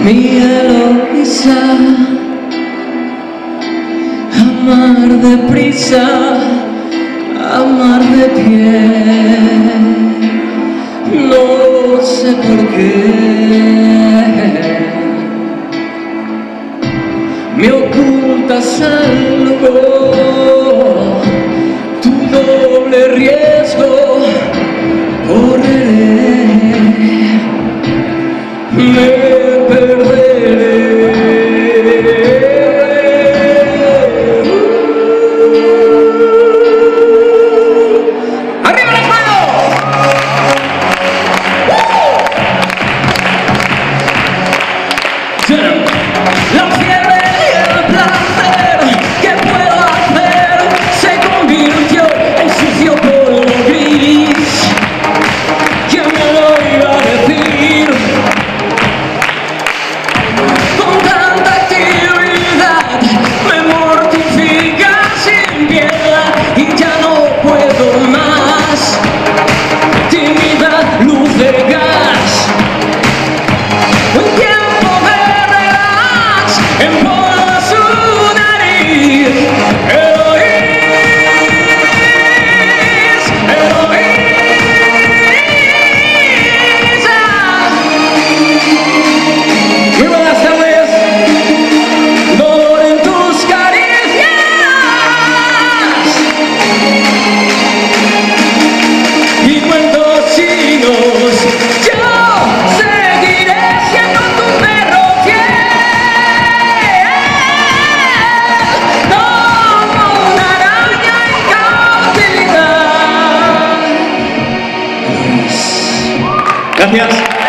Mi Eloísa, amar deprisa, amar de pie, no sé por qué me ocultas algo, tu doble riesgo correré, me perderé. ¡Arriba las manos! La fiebre y el placer que puedo hacer se convirtió en sucio polvo gris. ¿Quién me lo iba a decir? Con tanta actividad me mortifica sin piedad y ya no puedo más. Tímida luz de gas, un tiempo de relax empola su nariz. Eloís, muy buenas tardes. Dolor en tus caricias y cuentos chinos. Yo seguiré siendo tu perro fiel, como una araña en cautividad. Gracias.